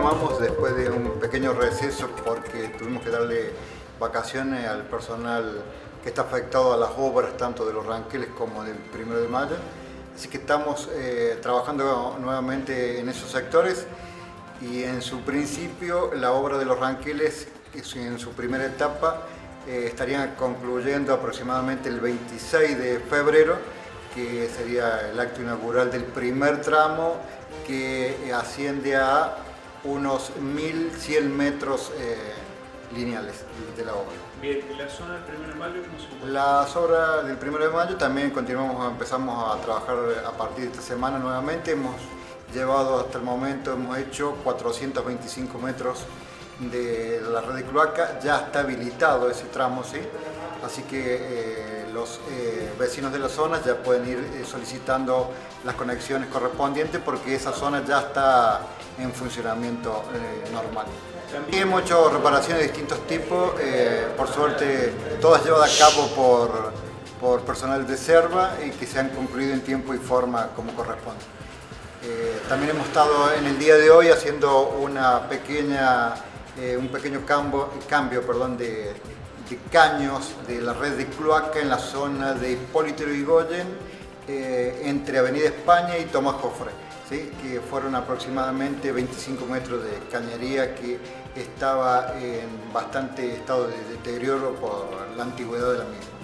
Retomamos después de un pequeño receso porque tuvimos que darle vacaciones al personal que está afectado a las obras tanto de los ranqueles como del 1 de mayo. Así que estamos trabajando nuevamente en esos sectores y en su principio la obra de los ranqueles en su primera etapa estarían concluyendo aproximadamente el 26 de febrero, que sería el acto inaugural del primer tramo que asciende a unos 1100 metros lineales de la obra. Bien, ¿la zona del 1 de mayo cómo se encuentra? Las obras del 1 de mayo también empezamos a trabajar a partir de esta semana nuevamente. Hemos llevado hasta el momento, hemos hecho 425 metros de la red de cloaca, ya está habilitado ese tramo, ¿sí? Así que los vecinos de la zona ya pueden ir solicitando las conexiones correspondientes porque esa zona ya está en funcionamiento normal. También hemos hecho reparaciones de distintos tipos, por suerte todas llevadas a cabo por personal de Serva y que se han concluido en tiempo y forma como corresponde. También hemos estado en el día de hoy haciendo un pequeño cambio de caños de la red de cloaca en la zona de Hipólito Yrigoyen, entre Avenida España y Tomás Jofre, ¿sí? Que fueron aproximadamente 25 metros de cañería que estaba en bastante estado de deterioro por la antigüedad de la misma.